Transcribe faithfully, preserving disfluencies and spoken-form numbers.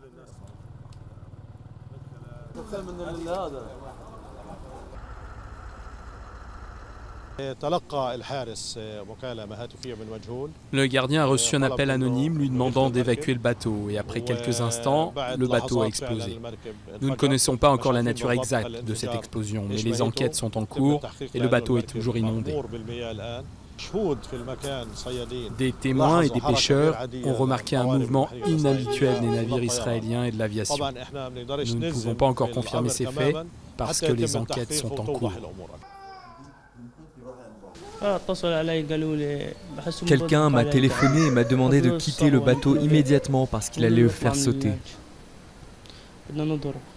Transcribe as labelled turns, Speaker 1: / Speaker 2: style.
Speaker 1: Le gardien a reçu un appel anonyme lui demandant d'évacuer le bateau et après quelques instants, le bateau a explosé. Nous ne connaissons pas encore la nature exacte de cette explosion, mais les enquêtes sont en cours et le bateau est toujours inondé. Des témoins et des pêcheurs ont remarqué un mouvement inhabituel des navires israéliens et de l'aviation. Nous ne pouvons pas encore confirmer ces faits parce que les enquêtes sont en cours.
Speaker 2: Quelqu'un m'a téléphoné et m'a demandé de quitter le bateau immédiatement parce qu'il allait le faire sauter.